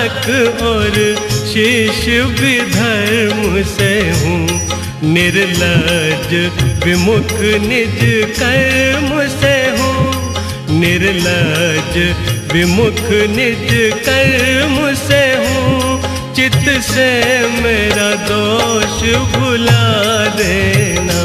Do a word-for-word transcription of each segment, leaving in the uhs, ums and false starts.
मस्तक और शीश भी धर्म से हूँ, निर्लज विमुख निज कर्म से हूँ, निर्लज विमुख निज कर्म से हूँ। चित्त से मेरा दोष भुला देना,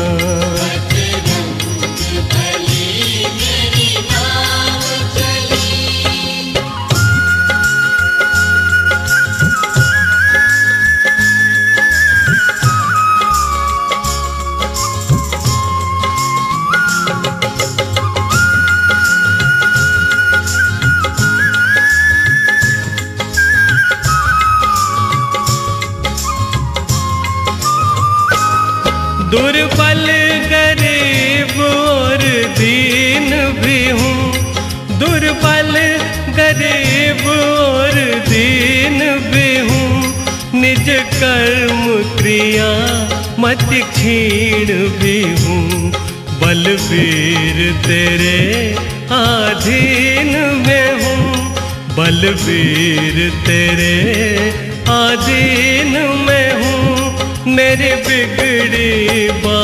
दुर्बल गरीब और दीन भी हूँ, दुर्बल गरीब और दीन भी हूँ। निज कर्म क्रिया मति क्षीण भी हूँ, बलवीर तेरे अधीन में हूँ, बलवीर तेरे अधीन में हूँ। मेरी बिगड़ी